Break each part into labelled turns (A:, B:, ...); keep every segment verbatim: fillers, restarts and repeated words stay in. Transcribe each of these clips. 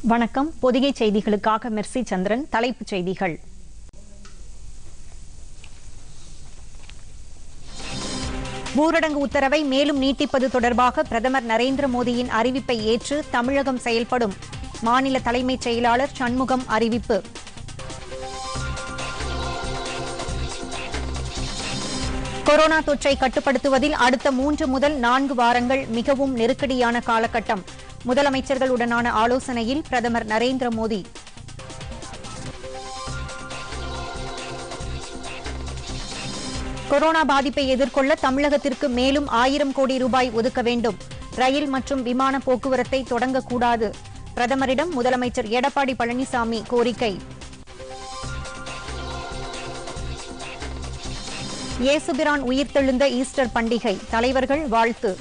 A: வணக்கம். பொதிகை செய்திகளுக்காக மெர்சி சந்திரன். தலைப்புச் செய்திகள். ஊரடங்கு உத்தரவை மேலும் நீட்டிப்பது தொடர்பாக பிரதமர் நரேந்திர மோடியின் அறிவிப்பை ஏற்று தமிழகம் செயல்படும். மாநில தலைமைச் செயலாளர் சண்முகம் அறிவிப்பு. கொரோனா தொற்றை கட்டுப்படுத்துவதில் அடுத்த மூன்று முதல் நான்கு வாரங்கள் மிகவும் நெருக்கடியான காலகட்டம். முதலமைச்சர்களுடனான ஆலோசனையில் பிரதமர் நரேந்திர மோடி. கொரோனா பாதிப்பை எதிர்கொள்ள தமிழகத்திற்கு மேலும் ஆயிரம் கோடி ரூபாய் ஒதுக்க வேண்டும். ரயில் மற்றும் விமான போக்குவரத்தை தொடங்கக்கூடாது. பிரதமரிடம் முதலமைச்சர் எடப்பாடி பழனிசாமி கோரிக்கை. இயேசுபிரான் உயிர்த்தெழுந்த ஈஸ்டர் பண்டிகை. தலைவர்கள் வாழ்த்து.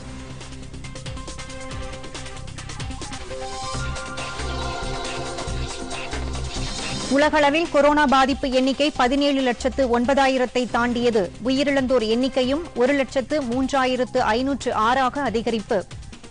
A: உலகளவில் கொரோனா பாதிப்பு எண்ணிக்கை பதினேழு லட்சத்து ஒன்பதாயிரத்தை தாண்டியது. உயிரிழந்தோர் எண்ணிக்கையும் ஒரு லட்சத்து மூன்றாயிரத்து ஐநூற்று ஆறாக அதிகரிப்பு.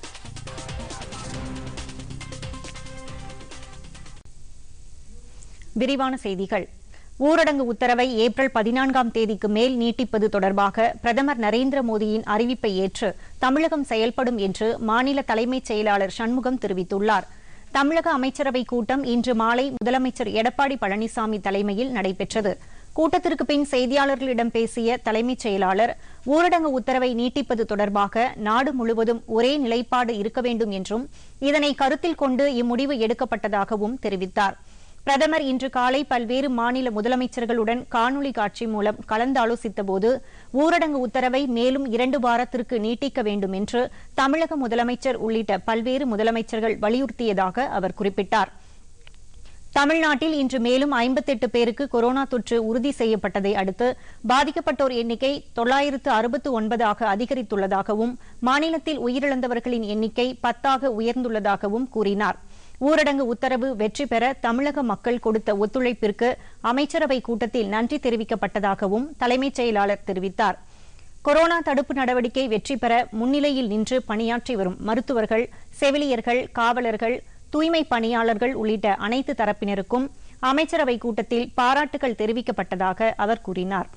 A: விரிவான செய்திகள். ஊரடங்கு உத்தரவை ஏப்ரல் பதினான்காம் தேதிக்கு மேல் நீட்டிப்பது தொடர்பாக பிரதமர் நரேந்திர மோடியின் அறிவிப்பை ஏற்று தமிழகம் செயல்படும் என்று மாநில தலைமைச் செயலாளர் சண்முகம் தெரிவித்துள்ளார். தமிழக அமைச்சரவைக் கூட்டம் இன்று மாலை முதலமைச்சர் எடப்பாடி பழனிசாமி தலைமையில் நடைபெற்றது. கூட்டத்திற்கு பின் செய்தியாளர்களிடம் பேசிய தலைமைச் செயலாளர், ஊரடங்கு உத்தரவை நீட்டிப்பது தொடர்பாக நாடு முழுவதும் ஒரே நிலைப்பாடு இருக்க வேண்டும் என்றும் இதனை கருத்தில் கொண்டு இம்முடிவு எடுக்கப்பட்டதாகவும் தெரிவித்தார். பிரதமர் இன்று காலை பல்வேறு மாநில முதலமைச்சர்களுடன் காணொலி காட்சி மூலம் கலந்தாலோசித்தபோது ஊரடங்கு உத்தரவை மேலும் இரண்டு வாரத்திற்கு நீட்டிக்க வேண்டும் என்று தமிழக முதலமைச்சர் உள்ளிட்ட பல்வேறு முதலமைச்சர்கள் வலியுறுத்தியதாக அவர் குறிப்பிட்டார். தமிழ்நாட்டில் இன்று மேலும் ஐம்பத்தி எட்டு பேருக்கு கொரோனா தொற்று உறுதி செய்யப்பட்டதை அடுத்து பாதிக்கப்பட்டோர் எண்ணிக்கை தொள்ளாயிரத்து அறுபத்து ஒன்பதாக அதிகரித்துள்ளதாகவும் மாநிலத்தில் உயிரிழந்தவர்களின் எண்ணிக்கை பத்தாக உயர்ந்துள்ளதாகவும் கூறினார். ஊரடங்கு உத்தரவு வெற்றி பெற தமிழக மக்கள் கொடுத்த ஒத்துழைப்பிற்கு அமைச்சரவை கூட்டத்தில் நன்றி தெரிவிக்கப்பட்டதாகவும் தலைமைச் செயலாளர் தெரிவித்தார். கொரோனா தடுப்பு நடவடிக்கை வெற்றி பெற முன்னிலையில் நின்று பணியாற்றி வரும் மருத்துவர்கள், செவிலியர்கள், காவலர்கள், தூய்மை பணியாளர்கள் உள்ளிட்ட அனைத்து தரப்பினருக்கும் அமைச்சரவை கூட்டத்தில் பாராட்டுகள் தெரிவிக்கப்பட்டதாக அவர் கூறினார்.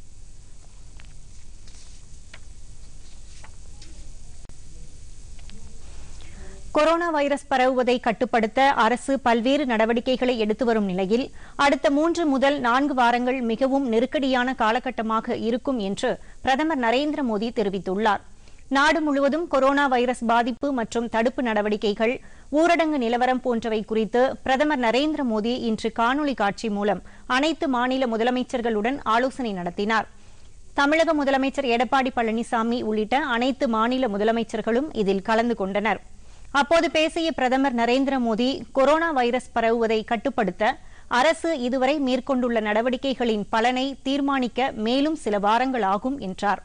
A: கொரோனா வைரஸ் பரவுவதை கட்டுப்படுத்த அரசு பல்வேறு நடவடிக்கைகளை எடுத்து வரும் நிலையில் அடுத்த மூன்று முதல் நான்கு வாரங்கள் மிகவும் நெருக்கடியான காலகட்டமாக இருக்கும் என்று பிரதமர் நரேந்திர மோடி தெரிவித்துள்ளார். நாடு முழுவதும் கொரோனா வைரஸ் பாதிப்பு மற்றும் தடுப்பு நடவடிக்கைகள், ஊரடங்கு நிலவரம் போன்றவை குறித்து பிரதமர் நரேந்திர மோடி இன்று காணொலி காட்சி மூலம் அனைத்து மாநில முதலமைச்சர்களுடன் ஆலோசனை நடத்தினார். தமிழக முதலமைச்சர் எடப்பாடி பழனிசாமி உள்ளிட்ட அனைத்து மாநில முதலமைச்சர்களும் இதில் கலந்து கொண்டனர். அப்போது பேசிய பிரதமர் நரேந்திர மோடி, கொரோனா வைரஸ் பரவுவதை கட்டுப்படுத்த அரசு இதுவரை மேற்கொண்டுள்ள நடவடிக்கைகளின் பலனை தீர்மானிக்க மேலும் சில வாரங்கள் ஆகும் என்றார்.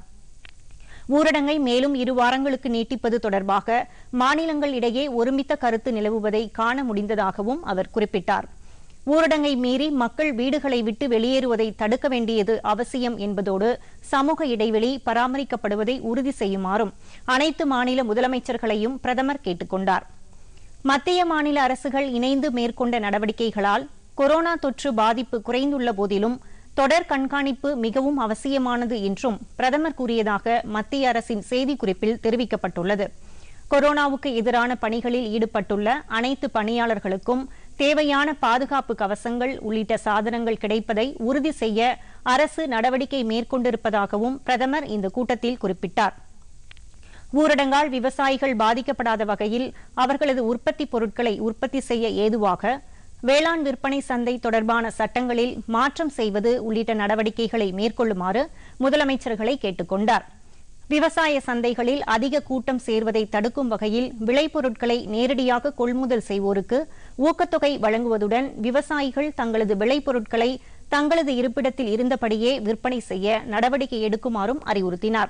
A: ஊரடங்கை மேலும் இரு வாரங்களுக்கு நீட்டிப்பது தொடர்பாக மாநிலங்கள் இடையே ஒருமித்த கருத்து நிலவுவதை காண முடிந்ததாகவும் அவர் குறிப்பிட்டார். ஊரடங்கை மீறி மக்கள் வீடுகளை விட்டு வெளியேறுவதை தடுக்க வேண்டியது அவசியம் என்பதோடு சமூக இடைவெளி பராமரிக்கப்படுவதை உறுதி செய்யுமாறும் அனைத்து மாநில முதலமைச்சர்களையும் பிரதமர் கேட்டுக் கொண்டார். மத்திய மாநில அரசுகள் இணைந்து மேற்கொண்ட நடவடிக்கைகளால் கொரோனா தொற்று பாதிப்பு குறைந்துள்ள போதிலும் தொடர் கண்காணிப்பு மிகவும் அவசியமானது என்றும் பிரதமர் கூறியதாக மத்திய அரசின் செய்திக்குறிப்பில் தெரிவிக்கப்பட்டுள்ளது. கொரோனாவுக்கு எதிரான பணிகளில் ஈடுபட்டுள்ள அனைத்து பணியாளர்களுக்கும் தேவையான பாதுகாப்பு கவசங்கள் உள்ளிட்ட சாதனங்கள் கிடைப்பதை உறுதி செய்ய அரசு நடவடிக்கை மேற்கொண்டிருப்பதாகவும் பிரதமர் இந்த கூட்டத்தில் குறிப்பிட்டார். ஊரடங்கால் விவசாயிகள் பாதிக்கப்படாத வகையில் அவர்களது உற்பத்தி பொருட்களை உற்பத்தி செய்ய ஏதுவாக வேளாண் விற்பனை சந்தை தொடர்பான சட்டங்களில் மாற்றம் செய்வது உள்ளிட்ட நடவடிக்கைகளை மேற்கொள்ளுமாறு முதலமைச்சர்களை கேட்டுக் கொண்டார். விவசாய சந்தைகளில் அதிக கூட்டம் சேர்வதை தடுக்கும் வகையில் விளைபொருட்களை நேரடியாக கொள்முதல் செய்வோருக்கு ஊக்கத்தொகை வழங்குவதுடன் விவசாயிகள் தங்களது விளைபொருட்களை தங்களது இருப்பிடத்தில் இருந்தபடியே விற்பனை செய்ய நடவடிக்கை எடுக்குமாறும் அறிவுறுத்தினார்.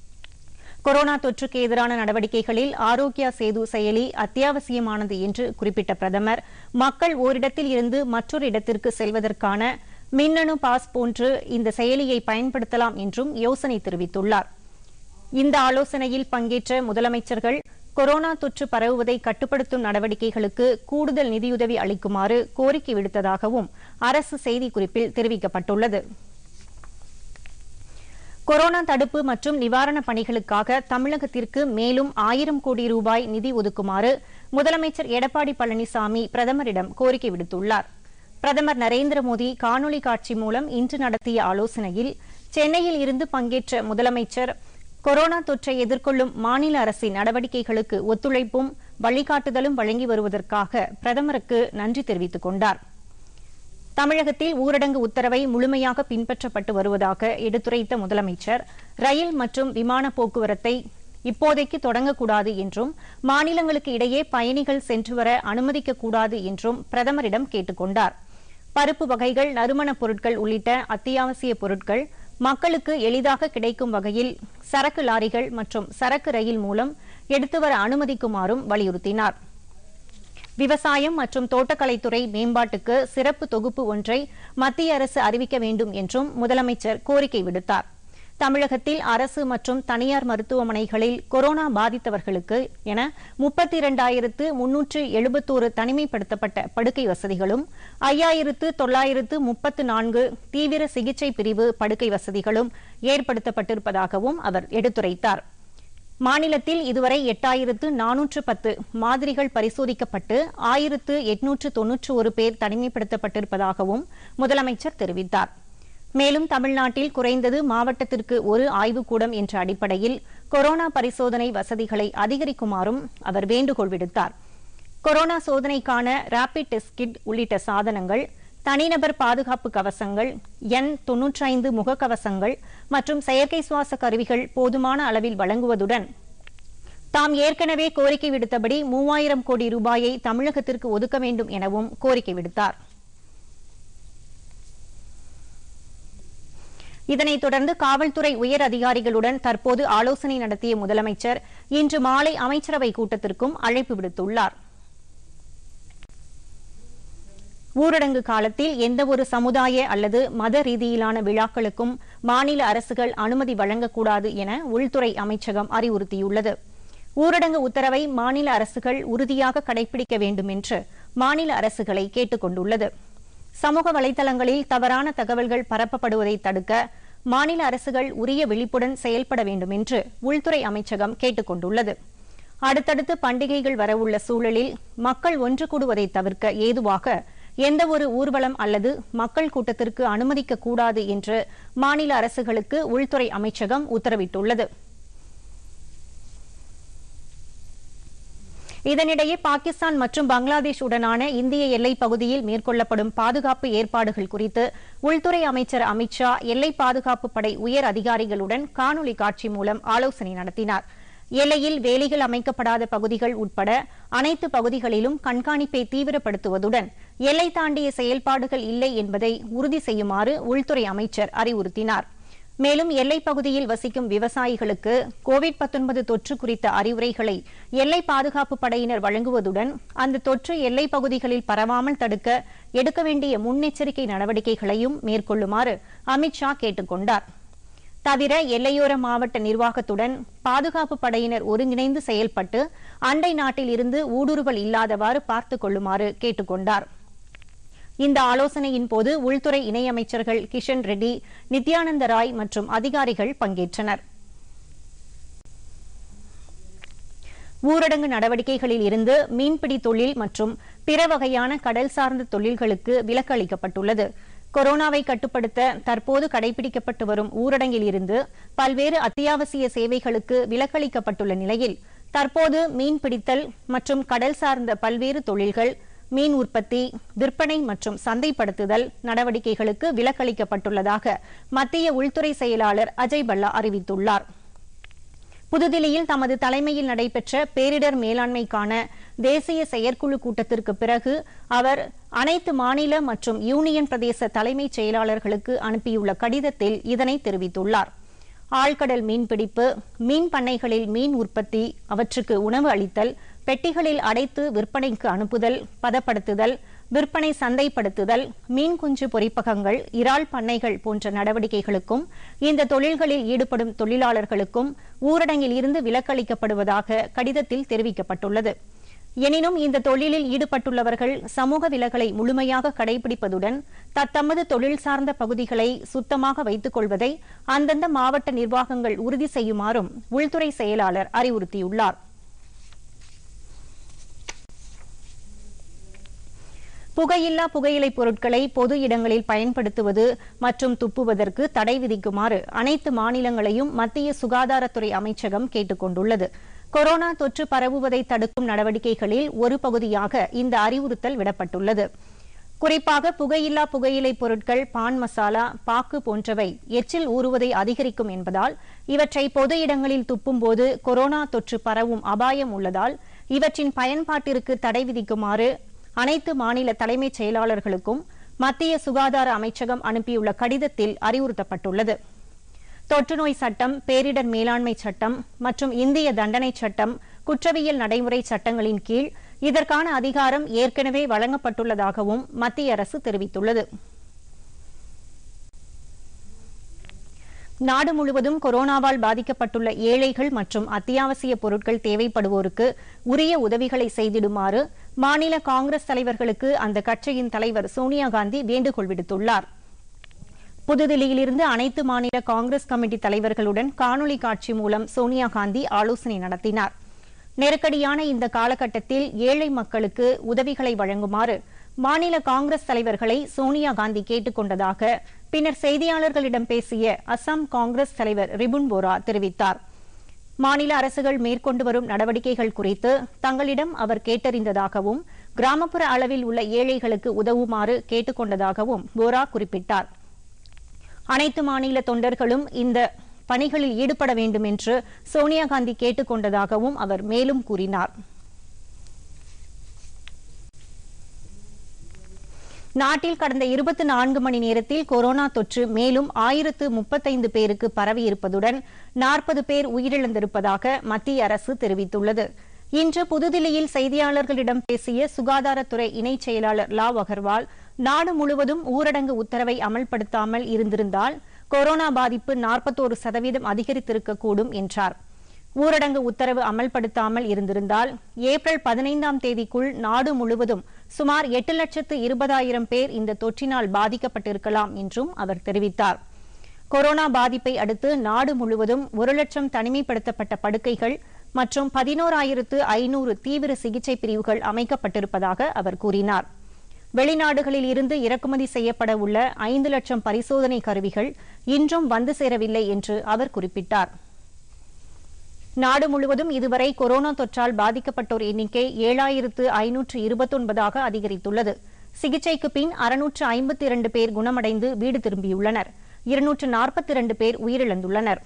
A: கொரோனா தொற்றுக்கு எதிரான நடவடிக்கைகளில் ஆரோக்கியா சேது செயலி அத்தியாவசியமானது என்று குறிப்பிட்ட பிரதமர், மக்கள் ஓரிடத்தில் இருந்து மற்றொரு இடத்திற்கு செல்வதற்கான மின்னணு பாஸ் போன்று இந்த செயலியை பயன்படுத்தலாம் என்றும் யோசனை தெரிவித்துள்ளார். இந்த ஆலோசனையில் பங்கேற்ற முதலமைச்சர்கள் கொரோனா தொற்று பரவுவதை கட்டுப்படுத்தும் நடவடிக்கைகளுக்கு கூடுதல் நிதியுதவி அளிக்குமாறு கோரிக்கை விடுத்ததாகவும் அரசு செய்திக்குறிப்பில் தெரிவிக்கப்பட்டுள்ளது. கொரோனா தடுப்பு மற்றும் நிவாரணப் பணிகளுக்காக தமிழகத்திற்கு மேலும் ஆயிரம் கோடி ரூபாய் நிதி ஒதுக்குமாறு முதலமைச்சர் எடப்பாடி பழனிசாமி பிரதமரிடம் கோரிக்கை விடுத்துள்ளார். பிரதமர் நரேந்திர மோடி காணொலி காட்சி மூலம் இன்று நடத்திய ஆலோசனையில் சென்னையில் இருந்து பங்கேற்ற முதலமைச்சர் கொரோனா தொற்றை எதிர்கொள்ளும் மாநில அரசின் நடவடிக்கைகளுக்கு ஒத்துழைப்பும் வழிகாட்டுதலும் வழங்கி வருவதற்காக பிரதமருக்கு நன்றி தெரிவித்துக் கொண்டார். தமிழகத்தில் ஊரடங்கு உத்தரவை முழுமையாக பின்பற்றப்பட்டு வருவதாக எடுத்துரைத்த முதலமைச்சர் ரயில் மற்றும் விமான போக்குவரத்தை இப்போதைக்கு தொடங்கக்கூடாது என்றும் மாநிலங்களுக்கு இடையே பயணிகள் சென்று வர அனுமதிக்கக்கூடாது என்றும் பிரதமரிடம் கேட்டுக் கொண்டார். பருப்பு வகைகள், நறுமணப் பொருட்கள் உள்ளிட்ட அத்தியாவசிய பொருட்கள் மக்களுக்கு எளிதாக கிடைக்கும் வகையில் சரக்கு லாரிகள் மற்றும் சரக்கு ரயில் மூலம் எடுத்துவர அனுமதிக்குமாறும் வலியுறுத்தினார். விவசாயம் மற்றும் தோட்டக்கலைத்துறை மேம்பாட்டுக்கு சிறப்பு தொகுப்பு ஒன்றை மத்திய அரசு அறிவிக்க வேண்டும் என்றும் முதலமைச்சர் கோரிக்கை விடுத்தார். தமிழகத்தில் அரசு மற்றும் தனியார் மருத்துவமனைகளில் கொரோனா பாதித்தவர்களுக்கு என முப்பத்தி இரண்டாயிரத்து முன்னூற்று எழுபத்தோரு தனிமைப்படுத்தப்பட்ட படுக்கை வசதிகளும் ஐயாயிரத்து தொள்ளாயிரத்து முப்பத்து நான்கு தீவிர சிகிச்சை பிரிவு படுக்கை வசதிகளும் ஏற்படுத்தப்பட்டிருப்பதாகவும் அவர் எடுத்துரைத்தார். மாநிலத்தில் இதுவரை எட்டாயிரத்து நானூற்று பத்து மாதிரிகள் பரிசோதிக்கப்பட்டு ஆயிரத்து எட்நூற்று தொன்னூற்று ஒரு பேர் தனிமைப்படுத்தப்பட்டிருப்பதாகவும் முதலமைச்சர் தெரிவித்தார். மேலும் தமிழ்நாட்டில் குறைந்தது மாவட்டத்திற்கு ஒரு ஆய்வுக்கூடம் என்ற அடிப்படையில் கொரோனா பரிசோதனை வசதிகளை அதிகரிக்குமாறும் அவர் வேண்டுகோள் விடுத்தார். கொரோனா சோதனைக்கான ரேபிட் டெஸ்ட் கிட் உள்ளிட்ட சாதனங்கள், தனிநபர் பாதுகாப்பு கவசங்கள், எண் தொன்னூற்றி ஐந்து முகக்கவசங்கள் மற்றும் செயற்கை சுவாச கருவிகள் போதுமான அளவில் வழங்குவதுடன் தாம் ஏற்கனவே கோரிக்கை விடுத்தபடி மூவாயிரம் கோடி ரூபாயை தமிழகத்திற்கு ஒதுக்க வேண்டும் எனவும் கோரிக்கை விடுத்தார். இதனைத் தொடர்ந்து காவல்துறை உயர் அதிகாரிகளுடன் தற்போது ஆலோசனை நடத்திய முதலமைச்சர் இன்று மாலை அமைச்சரவைக் கூட்டத்திற்கும் அழைப்பு விடுத்துள்ளார். ஊரடங்கு காலத்தில் எந்தவொரு சமுதாய அல்லது மத ரீதியிலான விழாக்களுக்கும் மாநில அரசுகள் அனுமதி வழங்கக்கூடாது என உள்துறை அமைச்சகம் அறிவுறுத்தியுள்ளது. ஊரடங்கு உத்தரவை மாநில அரசுகள் உறுதியாக கடைபிடிக்க வேண்டும் என்று மாநில அரசுகளை கேட்டுக் கொண்டுள்ளது. சமூக வலைதளங்களில் தவறான தகவல்கள் பரப்பப்படுவதை தடுக்க மாநில அரசுகள் உரிய விழிப்புடன் செயல்பட வேண்டும் என்று உள்துறை அமைச்சகம் கேட்டுக் கொண்டுள்ளது. அடுத்தடுத்து பண்டிகைகள் வரவுள்ள சூழலில் மக்கள் ஒன்று கூடுவதை தவிர்க்க ஏதுவாக எந்தவொரு ஊர்வலம் அல்லது மக்கள் கூட்டத்திற்கு அனுமதிக்கக்கூடாது என்று மாநில அரசுகளுக்கு உள்துறை அமைச்சகம் உத்தரவிட்டுள்ளது. இதனிடையே பாகிஸ்தான் மற்றும் பங்களாதேஷ் உடனான இந்திய எல்லைப் பகுதியில் மேற்கொள்ளப்படும் பாதுகாப்பு ஏற்பாடுகள் குறித்து உள்துறை அமைச்சர் அமித் ஷா எல்லை பாதுகாப்பு படை உயர் அதிகாரிகளுடன் காணொலி காட்சி மூலம் ஆலோசனை நடத்தினார். எல்லையில் வேலிகள் அமைக்கப்படாத பகுதிகள் உட்பட அனைத்து பகுதிகளிலும் கண்காணிப்பை தீவிரப்படுத்துவதுடன் எல்லை தாண்டிய செயல்பாடுகள் இல்லை என்பதை உறுதி செய்யுமாறு உள்துறை அமைச்சர் அறிவுறுத்தினார். மேலும் எல்லைப் பகுதியில் வசிக்கும் விவசாயிகளுக்கு கோவிட் பத்தொன்பது தொற்று குறித்த அறிவுரைகளை எல்லை பாதுகாப்பு படையினர் வழங்குவதுடன் அந்த தொற்று எல்லைப் பகுதிகளில் பரவாமல் தடுக்க எடுக்க வேண்டிய முன்னெச்சரிக்கை நடவடிக்கைகளையும் மேற்கொள்ளுமாறு அமித் ஷா கேட்டுக் கொண்டார். தவிர எல்லையோர மாவட்ட நிர்வாகத்துடன் பாதுகாப்பு படையினர் ஒருங்கிணைந்து செயல்பட்டு அண்டை நாட்டில் இருந்து ஊடுருவல் இல்லாதவாறு பார்த்துக் கொள்ளுமாறு கேட்டுக் கொண்டார். இந்த ஆலோசனையின் போது உள்துறை இணையமைச்சர்கள் கிஷன் ரெட்டி, நித்யானந்த ராய் மற்றும் அதிகாரிகள் பங்கேற்றனர். ஊரடங்கு நடவடிக்கைகளில் இருந்து மீன்பிடி தொழில் மற்றும் பிற வகையான கடல் சார்ந்த தொழில்களுக்கு விலக்கு அளிக்கப்பட்டுள்ளது. கொரோனாவை கட்டுப்படுத்த தற்போது கடைபிடிக்கப்பட்டு வரும் ஊரடங்கில் இருந்து பல்வேறு அத்தியாவசிய சேவைகளுக்கு விலக்களிக்கப்பட்டுள்ள நிலையில் தற்போது மீன்பிடித்தல் மற்றும் கடல் சார்ந்த பல்வேறு தொழில்கள், மீன் உற்பத்தி, விற்பனை மற்றும் சந்தைப்படுத்துதல் நடவடிக்கைகளுக்கு விலக்களிக்கப்பட்டுள்ளதாக மத்திய உள்துறை செயலாளர் அஜய் பல்லா அறிவித்துள்ளார். புதுதில்லியில் தமது தலைமையில் நடைபெற்ற பேரிடர் மேலாண்மைக்கான தேசிய செயற்குழு கூட்டத்திற்கு பிறகு அவர் அனைத்து மாநில மற்றும் யூனியன் பிரதேச தலைமைச் செயலாளர்களுக்கு அனுப்பியுள்ள கடிதத்தில் இதனை தெரிவித்துள்ளார். ஆழ்கடல் மீன்பிடிப்பு, மீன் பண்ணைகளில் மீன் உற்பத்தி, அவற்றுக்கு உணவு அளித்தல், பெட்டிகளில் அடைத்து விற்பனைக்கு அனுப்புதல், பதப்படுத்துதல், விற்பனை சந்தைப்படுத்துதல், மீன் குஞ்சு பொரிப்பகங்கள், இறால் பண்ணைகள் போன்ற நடவடிக்கைகளுக்கும் இந்த தொழில்களில் ஈடுபடும் தொழிலாளர்களுக்கும் ஊரடங்கில் இருந்து விலக்களிக்கப்படுவதாக கடிதத்தில் தெரிவிக்கப்பட்டுள்ளது. எனினும் இந்த தொழிலில் ஈடுபட்டுள்ளவர்கள் சமூக விலகலை முழுமையாக கடைபிடிப்பதுடன் தத்தமது தொழில் சார்ந்த பகுதிகளை சுத்தமாக வைத்துக் கொள்வதை அந்தந்த மாவட்ட நிர்வாகங்கள் உறுதி செய்யுமாறும் உள்துறை செயலாளர் அறிவுறுத்தியுள்ளார். புகையில்லா புகையிலைப் பொருட்களை பொது இடங்களில் பயன்படுத்துவது மற்றும் துப்புவதற்கு தடை விதிக்குமாறு அனைத்து மாநிலங்களையும் மத்திய சுகாதாரத்துறை அமைச்சகம் கேட்டுக் கொண்டுள்ளது. கொரோனா தொற்று பரவுவதை தடுக்கும் நடவடிக்கைகளில் ஒரு பகுதியாக இந்த அறிவுறுத்தல் விடப்பட்டுள்ளது. குறிப்பாக புகையில்லா புகையிலைப் பொருட்கள், பான் மசாலா, பாக்கு போன்றவை எச்சில் ஊறுவதை அதிகரிக்கும் என்பதால் இவற்றை பொது இடங்களில் துப்பும்போது கொரோனா தொற்று பரவும் அபாயம் உள்ளதால் இவற்றின் பயன்பாட்டிற்கு தடை விதிக்குமாறு அனைத்து மாநில தலைமைச் செயலாளர்களுக்கும் மத்திய சுகாதார அமைச்சகம் அனுப்பியுள்ள கடிதத்தில் அறிவுறுத்தப்பட்டுள்ளது. தொற்றுநோய் சட்டம், பேரிடர் மேலாண்மை சட்டம் மற்றும் இந்திய தண்டனை சட்டம், குற்றவியல் நடைமுறை சட்டங்களின் கீழ் இதற்கான அதிகாரம் ஏற்கனவே வழங்கப்பட்டுள்ளதாகவும் மத்திய அரசு தெரிவித்துள்ளது. நாடு முழுவதும் கொரோனாவால் பாதிக்கப்பட்டுள்ள ஏழைகள் மற்றும் அத்தியாவசிய பொருட்கள் தேவைப்படுவோருக்கு உரிய உதவிகளை செய்திடுமாறு மாநில காங்கிரஸ் தலைவர்களுக்கு அந்த கட்சியின் தலைவர் சோனியா காந்தி வேண்டுகோள் விடுத்துள்ளார். புதுதில்லியிலிருந்து அனைத்து மாநில காங்கிரஸ் கமிட்டி தலைவர்களுடன் காணொலி காட்சி மூலம் சோனியா காந்தி ஆலோசனை நடத்தினார். நெருக்கடியான இந்த காலகட்டத்தில் ஏழை மக்களுக்கு உதவிகளை வழங்குமாறு மாநில காங்கிரஸ் தலைவர்களை சோனியா காந்தி கேட்டுக் கொண்டதாக பின்னர் செய்தியாளர்களிடம் பேசிய அசாம் காங்கிரஸ் தலைவர் ரிபுன் போரா தெரிவித்தார். மாநில அரசுகள் மேற்கொண்டு வரும் நடவடிக்கைகள் குறித்து தங்களிடம் அவர் கேட்டறிந்ததாகவும் கிராமப்புற அளவில் உள்ள ஏழைகளுக்கு உதவுமாறு கேட்டுக் கொண்டதாகவும் போரா குறிப்பிட்டார். அனைத்து மாநில தொண்டர்களும் இந்த பணிகளில் ஈடுபட வேண்டும் என்று சோனியா காந்தி கேட்டுக் கொண்டதாகவும் அவர் மேலும் கூறினார். நாட்டில் கடந்த இருபத்தி நான்கு மணி நேரத்தில் கொரோனா தொற்று மேலும் ஆயிரத்து முப்பத்தைந்து பேருக்கு பரவியிருப்பதுடன் நாற்பது பேர் உயிரிழந்திருப்பதாக மத்திய அரசு தெரிவித்துள்ளது. இன்று புதுதில்லியில் செய்தியாளர்களிடம் பேசிய சுகாதாரத்துறை இணைச் செயலாளர் லாவ் அகர்வால், நாடு முழுவதும் ஊரடங்கு உத்தரவை அமல்படுத்தாமல் இருந்திருந்தால் கொரோனா பாதிப்பு நாற்பத்தோரு சதவீதம் அதிகரித்திருக்கக்கூடும் என்றார். ஊரடங்கு உத்தரவு அமல்படுத்தாமல் இருந்திருந்தால் ஏப்ரல் பதினைந்தாம் தேதிக்குள் நாடு முழுவதும் சுமார் எட்டு லட்சத்து இருபதாயிரம் பேர் இந்த தொற்றினால் பாதிக்கப்பட்டிருக்கலாம் என்றும் அவர் தெரிவித்தார். கொரோனா பாதிப்பை அடுத்து நாடு முழுவதும் ஒரு லட்சம் தனிமைப்படுத்தப்பட்ட படுக்கைகள் மற்றும் பதினோராயிரத்து ஐநூறு தீவிர சிகிச்சை பிரிவுகள் அமைக்கப்பட்டிருப்பதாக அவர் கூறினார். வெளிநாடுகளில் இருந்து இறக்குமதி செய்யப்பட உள்ள ஐந்து லட்சம் பரிசோதனை கருவிகள் இன்றும் வந்து சேரவில்லை என்று அவர் குறிப்பிட்டார். நாடு முழுவதும் இதுவரை கொரோனா தொற்றால் பாதிக்கப்பட்டோர் எண்ணிக்கை ஏழாயிரத்து ஐநூற்று இருபத்தி ஒன்பதாக அதிகரித்துள்ளது. சிகிச்சைக்கு பின் அறுநூற்று ஐம்பத்தி இரண்டு பேர் குணமடைந்து வீடு திரும்பியுள்ளனர். இருநூற்று நாற்பத்தி இரண்டு பேர் உயிரிழந்துள்ளனர்.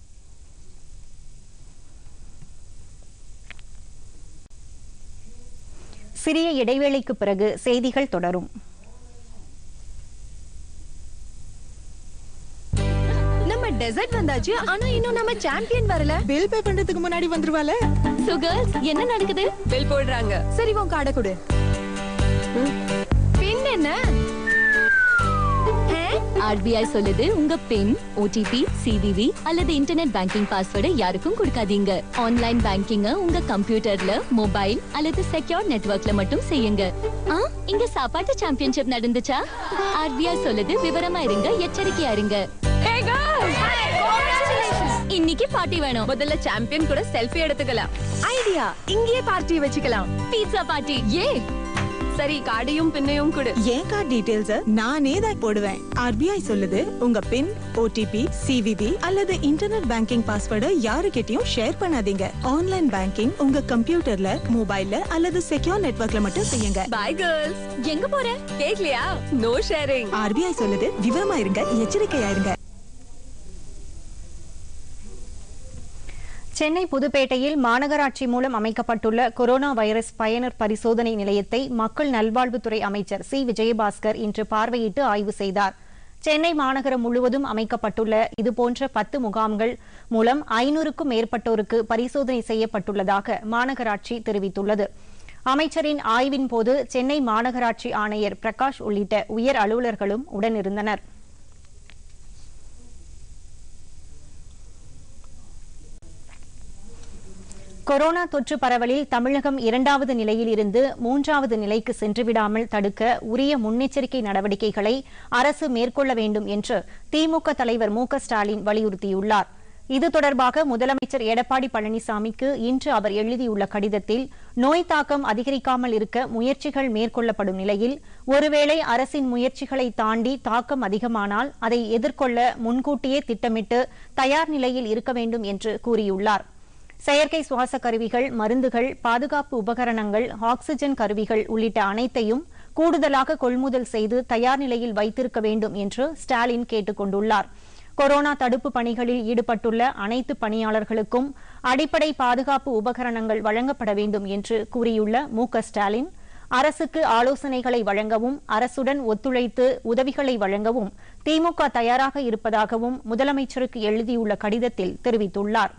A: சிறிய இடைவேளைக்கு பிறகு செய்திகள் தொடரும்.
B: டெசர்ட் வந்தாச்சு, ஆனா இன்னும் நம்ம சாம்பியன் வரல.
C: பில் பே பண்றதுக்கு முன்னாடி வந்துருவால.
B: சோ गर्ल्स என்ன நடக்குது? பில் போடுறாங்க. சரி உன் கார்டை கொடு. பின் என்ன? ஆர்பிஐ சொல்லுது உங்க பின், ஓடிபி, சிவிவி அல்லது இன்டர்நெட் பேங்கிங் பாஸ்வேர்டை யாருக்கும் கொடுக்காதீங்க. ஆன்லைன் பேங்கிங்க உங்க கம்ப்யூட்டர்ல, மொபைல் அல்லது செக்யூர் நெட்வொர்க்ல மட்டும் செய்யுங்க. இங்க சாப்பாட்டு சாம்பியன்ஷிப் நடந்துச்சா? ஆர்பிஐ சொல்லுது விவரமா இருங்க, எச்சரிக்கையா இருங்க. இன்னைக்கு பார்ட்டி வேணும். முதல்ல சாம்பியன் கூட செல்ஃபி எடுத்துக்கலாம். ஐடியா, இங்கேயே பார்ட்டி வச்சுக்கலாம். Pizza party. ஏ சரி, கார்டையும் பின்னையும் கொடு.
C: ஏன் கார்டு டீடைல்ஸ் நானே தான் போடுவேன். ஆர்பிஐ சொல்லுது உங்க பின், ஓடிபி, சிவிவி அல்லது இன்டர்நெட் பேங்கிங் பாஸ்வேர்டை யாருக்கிட்டையும் ஷேர் பண்ணாதீங்க. ஆன்லைன் பேங்கிங் உங்க கம்ப்யூட்டர்ல, மொபைல்ல அல்லது செக்யூர் நெட்வொர்க்ல மட்டும் செய்யுங்க.
B: Bye girls. எங்க போற? கேக்கலையா? No sharing.
C: ஆர்பிஐ சொல்லுது விவரமா இருங்க, எச்சரிக்கையா இருங்க.
A: சென்னை புதுப்பேட்டையில் மாநகராட்சி மூலம் அமைக்கப்பட்டுள்ள கொரோனா வைரஸ் பயனர் பரிசோதனை நிலையத்தை மக்கள் நல்வாழ்வுத்துறை அமைச்சர் சி விஜயபாஸ்கர் இன்று பார்வையிட்டு ஆய்வு செய்தார். சென்னை மாநகரம் முழுவதும் அமைக்கப்பட்டுள்ள இதுபோன்ற பத்து முகாம்கள் மூலம் ஐநூறுக்கும் மேற்பட்டோருக்கு பரிசோதனை செய்யப்பட்டுள்ளதாக மாநகராட்சி தெரிவித்துள்ளது. அமைச்சரின் ஆய்வின் போது சென்னை மாநகராட்சி ஆணையர் பிரகாஷ் உள்ளிட்ட உயர் அலுவலர்களும் உடனிருந்தனர். கொரோனா தொற்று பரவலில் தமிழகம் இரண்டாவது நிலையில் இருந்து மூன்றாவது நிலைக்கு சென்றுவிடாமல் தடுக்க உரிய முன்னெச்சரிக்கை நடவடிக்கைகளை அரசு மேற்கொள்ள வேண்டும் என்று திமுக தலைவர் மு க ஸ்டாலின் வலியுறுத்தியுள்ளார். இது தொடர்பாக முதலமைச்சர் எடப்பாடி பழனிசாமிக்கு இன்று அவர் எழுதியுள்ள கடிதத்தில் நோய் தாக்கம் அதிகரிக்காமல் இருக்க முயற்சிகள் மேற்கொள்ளப்படும் நிலையில் ஒருவேளை அரசின் முயற்சிகளை தாண்டி தாக்கம் அதிகமானால் அதை எதிர்கொள்ள முன்கூட்டியே திட்டமிட்டு தயார் நிலையில் இருக்க வேண்டும் என்று கூறியுள்ளார். செயற்கை சுவாச கருவிகள், மருந்துகள், பாதுகாப்பு உபகரணங்கள், ஆக்ஸிஜன் கருவிகள் உள்ளிட்ட அனைத்தையும் கூடுதலாக கொள்முதல் செய்து தயார் நிலையில் வைத்திருக்க வேண்டும் என்று ஸ்டாலின் கேட்டுக் கொண்டுள்ளார். கொரோனா தடுப்பு பணிகளில் ஈடுபட்டுள்ள அனைத்து பணியாளர்களுக்கும் அடிப்படை பாதுகாப்பு உபகரணங்கள் வழங்கப்பட வேண்டும் என்று கூறியுள்ள மு க ஸ்டாலின், அரசுக்கு ஆலோசனைகளை வழங்கவும் அரசுடன் ஒத்துழைத்து உதவிகளை வழங்கவும் திமுக தயாராக இருப்பதாகவும் முதலமைச்சருக்கு எழுதியுள்ள கடிதத்தில் தெரிவித்துள்ளார்.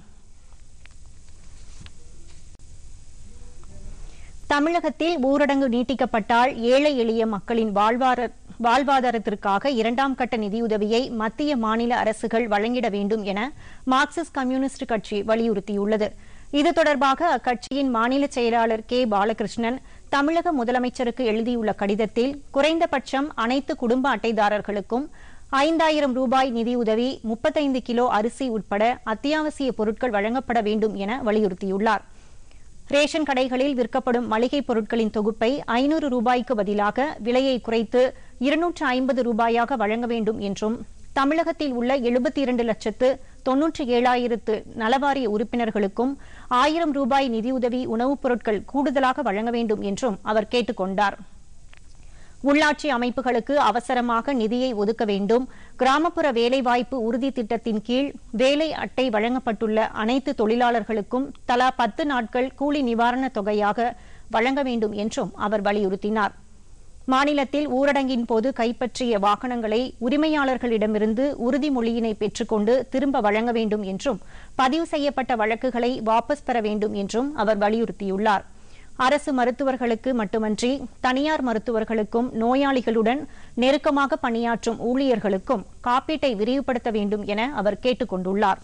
A: தமிழகத்தில் ஊரடங்கு நீட்டிக்கப்பட்டால் ஏழை எளிய மக்களின் வாழ்வாதாரத்திற்காக இரண்டாம் கட்ட நிதியுதவியை மத்திய மாநில அரசுகள் வழங்கிட வேண்டும் என மார்க்சிஸ்ட் கம்யூனிஸ்ட் கட்சி வலியுறுத்தியுள்ளது. இது தொடர்பாக அக்கட்சியின் மாநில செயலாளர் கே பாலகிருஷ்ணன் தமிழக முதலமைச்சருக்கு எழுதியுள்ள கடிதத்தில் குறைந்தபட்சம் அனைத்து குடும்ப அட்டைதாரர்களுக்கும் ஐந்தாயிரம் ரூபாய் நிதியுதவி, முப்பத்தைந்து கிலோ அரிசி உட்பட அத்தியாவசிய பொருட்கள் வழங்கப்பட வேண்டும் என வலியுறுத்தியுள்ளார். ரேஷன் கடைகளில் விற்கப்படும் மளிகை பொருட்களின் தொகுப்பை ஐநூறு ரூபாய்க்கு பதிலாக விலையை குறைத்து இருநூற்று ஐம்பது ரூபாயாக வழங்க வேண்டும் என்றும் தமிழகத்தில் உள்ள எழுபத்தி இரண்டு லட்சத்து தொன்னூற்றி ஏழாயிரத்து நலவாரிய உறுப்பினர்களுக்கும் ஆயிரம் ரூபாய் நிதியுதவி உணவுப் பொருட்கள் கூடுதலாக வழங்க வேண்டும் என்றும் அவர் கேட்டுக் கொண்டார். உள்ளாட்சி அமைப்புகளுக்கு அவசரமாக நிதியை ஒதுக்க வேண்டும். கிராமப்புற வேலைவாய்ப்பு உறுதி திட்டத்தின் கீழ் வேலை அட்டை வழங்கப்பட்டுள்ள அனைத்து தொழிலாளர்களுக்கும் தலா பத்து நாட்கள் கூலி நிவாரணத் தொகையாக வழங்க வேண்டும் என்றும் அவர் வலியுறுத்தினார். மாநிலத்தில் ஊரடங்கின் போது கைப்பற்றிய வாகனங்களை உரிமையாளர்களிடமிருந்து உறுதிமொழியினை பெற்றுக்கொண்டு திரும்ப வழங்க வேண்டும் என்றும் பதிவு செய்யப்பட்ட வழக்குகளை வாபஸ் பெற வேண்டும் என்றும் அவர் வலியுறுத்தியுள்ளார். அரசு மருத்துவர்களுக்கு மட்டுமன்றி தனியார் மருத்துவர்களுக்கும் நோயாளிகளுடன் நெருக்கமாக பணியாற்றும் ஊழியர்களுக்கும் காப்பீட்டை விரிவுபடுத்த வேண்டும் என அவர் கேட்டுக் கொண்டுள்ளார்.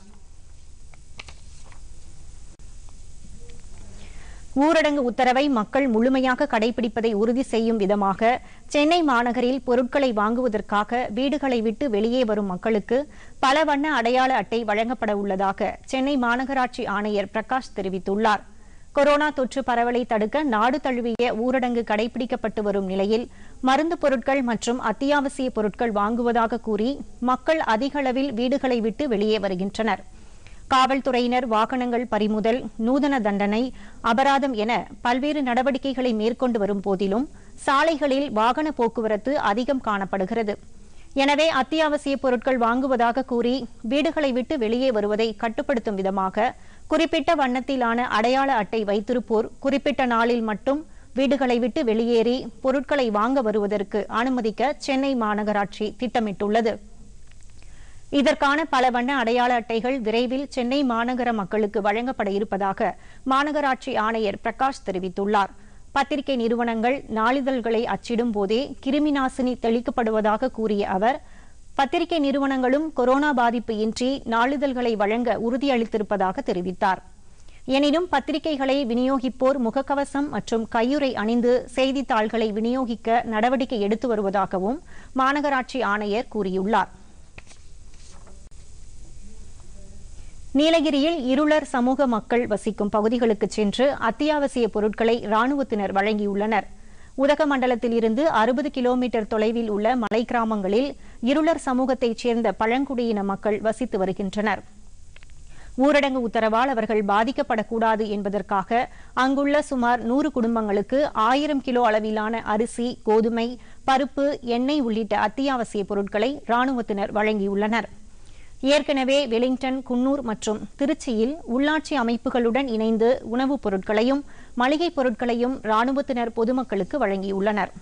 A: ஊரடங்கு உத்தரவை மக்கள் முழுமையாக கடைபிடிப்பதை உறுதி செய்யும் விதமாக சென்னை மாநகரில் பொருட்களை வாங்குவதற்காக வீடுகளை விட்டு வெளியே வரும் மக்களுக்கு பல வண்ண அடையாள அட்டை வழங்கப்பட உள்ளதாக சென்னை மாநகராட்சி ஆணையர் பிரகாஷ் தெரிவித்துள்ளார். கொரோனா தொற்று பரவலை தடுக்க நாடு தழுவிய ஊரடங்கு கடைபிடிக்கப்பட்டு வரும் நிலையில் மருந்து பொருட்கள் மற்றும் அத்தியாவசிய பொருட்கள் வாங்குவதாக கூறி மக்கள் அதிக அளவில் வீடுகளை விட்டு வெளியே வருகின்றனர். காவல்துறையினர் வாகனங்கள் பறிமுதல், நூதன தண்டனை, அபராதம் என பல்வேறு நடவடிக்கைகளை மேற்கொண்டு வரும் போதிலும் சாலைகளில் வாகன போக்குவரத்து அதிகம் காணப்படுகிறது. எனவே அத்தியாவசிய பொருட்கள் வாங்குவதாக கூறி வீடுகளை விட்டு வெளியே வருவதை கட்டுப்படுத்தும் விதமாக குறிப்பிட்ட வண்ணத்திலான அடையாள அட்டை வைத்திருப்போர் குறிப்பிட்ட நாளில் மட்டும் வீடுகளை விட்டு வெளியேறி பொருட்களை வாங்க வருவதற்கு அனுமதிக்க சென்னை மாநகராட்சி திட்டமிட்டுள்ளது. இதற்கான பல வண்ண அடையாள அட்டைகள் விரைவில் சென்னை மாநகர மக்களுக்கு வழங்கப்பட இருப்பதாக மாநகராட்சி ஆணையர் பிரகாஷ் தெரிவித்துள்ளார். பத்திரிகை நிறுவனங்கள் நாளிதழ்களை அச்சிடும் போதே கிருமி நாசினி தெளிக்கப்படுவதாக கூறிய அவர், பத்திரிகை நிறுவனங்களும் கொரோனா பாதிப்பு இன்றி நாளிதழ்களை வழங்க உறுதியளித்திருப்பதாக தெரிவித்தார். எனினும் பத்திரிகைகளை விநியோகிப்போர் முகக்கவசம் மற்றும் கையுறை அணிந்து செய்தித்தாள்களை விநியோகிக்க நடவடிக்கை எடுத்து வருவதாகவும் மாநகராட்சி ஆணையர் கூறியுள்ளார். நீலகிரியில் இருளர் சமூக மக்கள் வசிக்கும் பகுதிகளுக்கு சென்று அத்தியாவசிய பொருட்களை ராணுவத்தினர் வழங்கியுள்ளனர். உதகமண்டலத்தில் இருந்து அறுபது கிலோமீட்டர் தொலைவில் உள்ள மலை கிராமங்களில் இருளர் சமூகத்தைச் சேர்ந்த பழங்குடியின மக்கள் வசித்து வருகின்றனர். ஊரடங்கு உத்தரவால் அவர்கள் பாதிக்கப்படக்கூடாது என்பதற்காக அங்குள்ள சுமார் நூறு குடும்பங்களுக்கு ஆயிரம் கிலோ அளவிலான அரிசி, கோதுமை, பருப்பு, எண்ணெய் உள்ளிட்ட அத்தியாவசிய பொருட்களை ராணுவத்தினர் வழங்கியுள்ளனர். ஏற்கனவே வெலிங்டன், குன்னூர் மற்றும் திருச்சியில் உள்ளாட்சி அமைப்புகளுடன் இணைந்து உணவுப் பொருட்களையும் மளிகைப் பொருட்களையும் ராணுவத்தினர் பொதுமக்களுக்கு வழங்கியுள்ளனர்.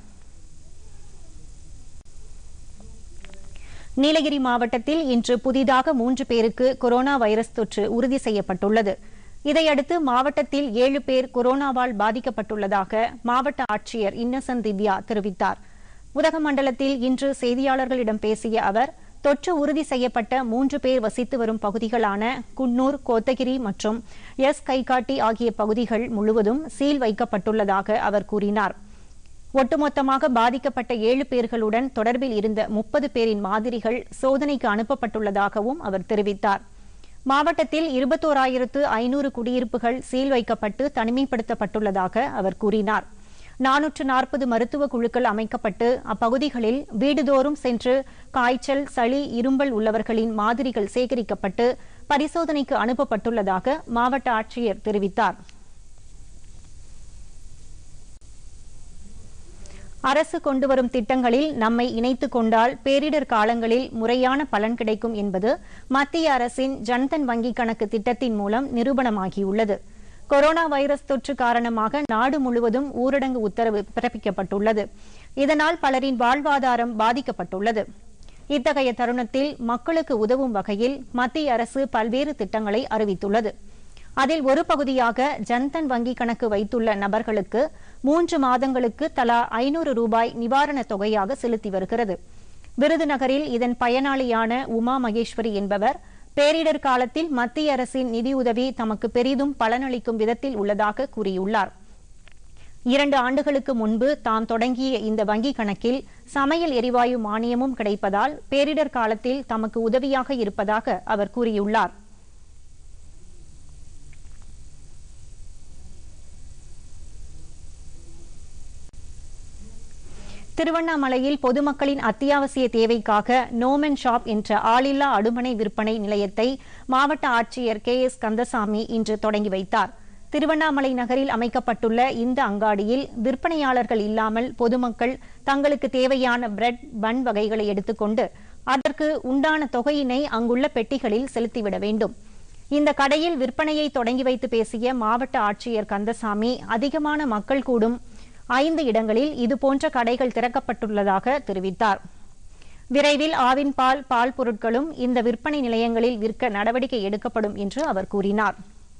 A: நீலகிரி மாவட்டத்தில் இன்று புதிதாக மூன்று பேருக்கு கொரோனா வைரஸ் தொற்று உறுதி செய்யப்பட்டுள்ளது. இதையடுத்து மாவட்டத்தில் ஏழு பேர் கொரோனாவால் பாதிக்கப்பட்டுள்ளதாக மாவட்ட ஆட்சியர் இன்னசென்ட் திவ்யா தெரிவித்தார். உதகமண்டலத்தில் இன்று செய்தியாளர்களிடம் பேசிய அவர், தொற்று உறுதி செய்யப்பட்ட மூன்று பேர் வசித்து வரும் பகுதிகளான குன்னூர், கோத்தகிரி மற்றும் எஸ் கைகாட்டி ஆகிய பகுதிகள் முழுவதும் சீல் வைக்கப்பட்டுள்ளதாக அவர் கூறினார். ஒட்டுமொத்தமாக பாதிக்கப்பட்ட ஏழு பேர்களுடன் தொடர்பில் இருந்த முப்பது பேரின் மாதிரிகள் சோதனைக்கு அனுப்பப்பட்டுள்ளதாகவும் அவர் தெரிவித்தார். மாவட்டத்தில் இருபத்தோராயிரத்து ஐநூறு குடியிருப்புகள் சீல் வைக்கப்பட்டு தனிமைப்படுத்தப்பட்டுள்ளதாக அவர் கூறினார். நானூற்று நாற்பது மருத்துவ குழுக்கள் அமைக்கப்பட்டு அப்பகுதிகளில் வீடுதோறும் சென்று காய்ச்சல், சளி, இரும்பல் உள்ளவர்களின் மாதிரிகள் சேகரிக்கப்பட்டு பரிசோதனைக்கு அனுப்பப்பட்டுள்ளதாக மாவட்ட ஆட்சியர் தெரிவித்தார். அரசு கொண்டுவரும் திட்டங்களில் நம்மை இணைத்துக் கொண்டால் பேரிடர் காலங்களில் முறையான பலன் கிடைக்கும் என்பது மத்திய அரசின் ஜன்தன் வங்கிக் கணக்கு திட்டத்தின் மூலம் நிரூபணமாகியுள்ளது. கொரோனா வைரஸ் தொற்று காரணமாக நாடு முழுவதும் ஊரடங்கு உத்தரவு பிறப்பிக்கப்பட்டுள்ளது. இதனால் பலரின் வாழ்வாதாரம் பாதிக்கப்பட்டுள்ளது. இத்தகைய தருணத்தில் மக்களுக்கு உதவும் வகையில் மத்திய அரசு பல்வேறு திட்டங்களை அறிவித்துள்ளது. அதில் ஒரு பகுதியாக ஜன்தன் வங்கிக் கணக்கு வைத்துள்ள நபர்களுக்கு மூன்று மாதங்களுக்கு தலா ஐநூறு ரூபாய் நிவாரணத் தொகையாக செலுத்தி வருகிறது. விருதுநகரில் இதன் பயனாளியான உமா மகேஸ்வரி என்பவர், பேரிடர் காலத்தில் மத்திய அரசின் நிதியுதவி தமக்கு பெரிதும் பலனளிக்கும் விதத்தில் உள்ளதாக கூறியுள்ளார். இரண்டு ஆண்டுகளுக்கு முன்பு தாம் தொடங்கிய இந்த வங்கிக் கணக்கில் சமையல் எரிவாயு மானியமும் கிடைப்பதால் பேரிடர் காலத்தில் தமக்கு உதவியாக இருப்பதாக அவர் கூறியுள்ளார். திருவண்ணாமலையில் பொதுமக்களின் அத்தியாவசிய தேவைக்காக நோமன் ஷாப் என்ற ஆளில்லா அடுமனை விற்பனை நிலையத்தை மாவட்ட ஆட்சியர் கே எஸ் கந்தசாமி இன்று தொடங்கி வைத்தார். திருவண்ணாமலை நகரில் அமைக்கப்பட்டுள்ள இந்த அங்காடியில் விற்பனையாளர்கள் இல்லாமல் பொதுமக்கள் தங்களுக்கு தேவையான பிரெட், பன் வகைகளை எடுத்துக்கொண்டு அதற்கு உண்டான தொகையினை அங்குள்ள பெட்டிகளில் செலுத்திவிட வேண்டும். இந்த கடையில் விற்பனையை தொடங்கி வைத்து பேசிய மாவட்ட ஆட்சியர் கந்தசாமி, அதிகமான மக்கள் கூடும் ஐந்து இடங்களில் இதுபோன்ற கடைகள் திறக்கப்பட்டுள்ளதாக தெரிவித்தார். விரைவில் ஆவின் பால், பால் பொருட்களும் இந்த விற்பனை நிலையங்களில் விற்க நடவடிக்கை எடுக்கப்படும் என்று அவர் கூறினார்.